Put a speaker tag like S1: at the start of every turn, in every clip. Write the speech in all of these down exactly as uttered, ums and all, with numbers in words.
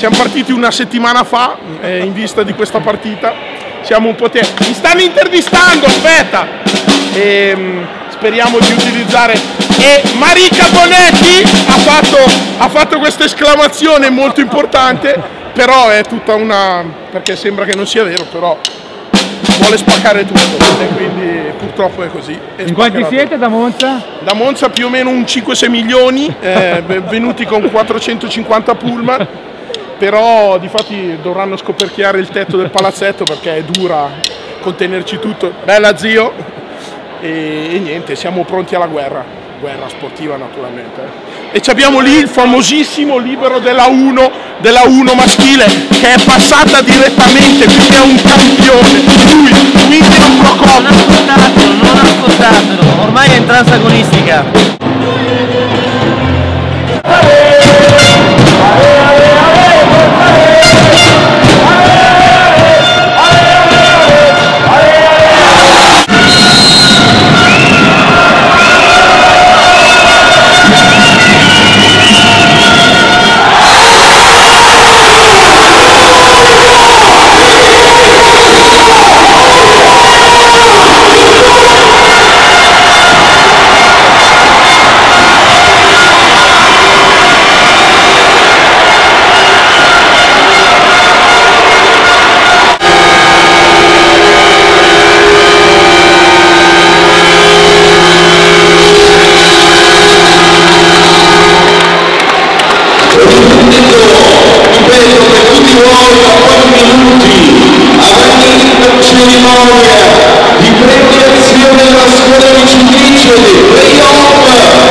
S1: siamo partiti una settimana fa eh, in vista di questa partita. Siamo un po' te. Mi stanno intervistando, aspetta! E, mh, speriamo di utilizzare. E Marica Bonetti ha fatto, ha fatto questa esclamazione molto importante, però è tutta una. Perché sembra che non sia vero, però vuole spaccare tutto, e quindi purtroppo è così.
S2: In quanti siete da Monza?
S1: Da Monza più o meno un cinque sei milioni, eh, venuti con quattrocentocinquanta pullman, però difatti dovranno scoperchiare il tetto del palazzetto perché è dura contenerci tutto. Bella zio! E, e niente, siamo pronti alla guerra, guerra sportiva naturalmente. E abbiamo lì il famosissimo libero della uno, della uno maschile, che è passata direttamente, quindi è un campione. Lui, quindi è un Procopio.
S3: Non ascoltatelo, non ascoltatelo, ormai è in trans agonistica.
S4: Di premiazione della scuola di giudice del playoff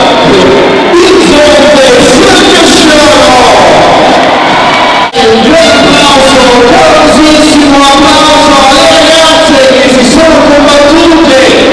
S4: un grande applauso, un calorosissimo applauso alle ragazze che si sono combattute